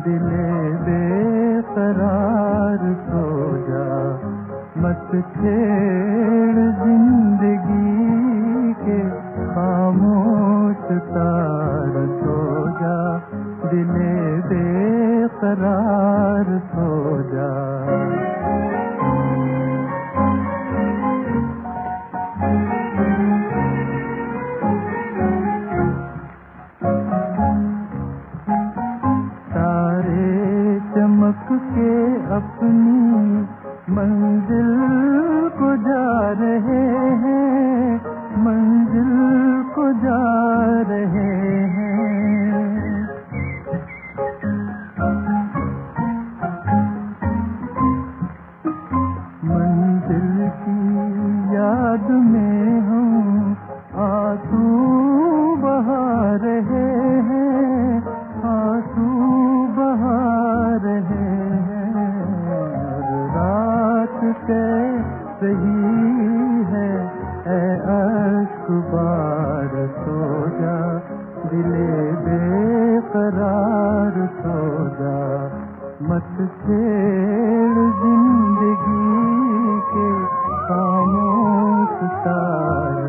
दिले बेकरार सो जा, मत छेड़ जिंदगी के खामोश तार सो जा, दिले बेकरार सो जा। चमक के अपनी मंजिल को जा रहे हैं, मंजिल को जा रहे हैं। मंजिल की याद में हम आंसू बहा रहे हैं, आंसू बहा रहे हैं। रात कैसी है ऐ अश्क बार सो जा, दिले बेकरार सो जा, मत छेड़ जिंदगी के खामोश तार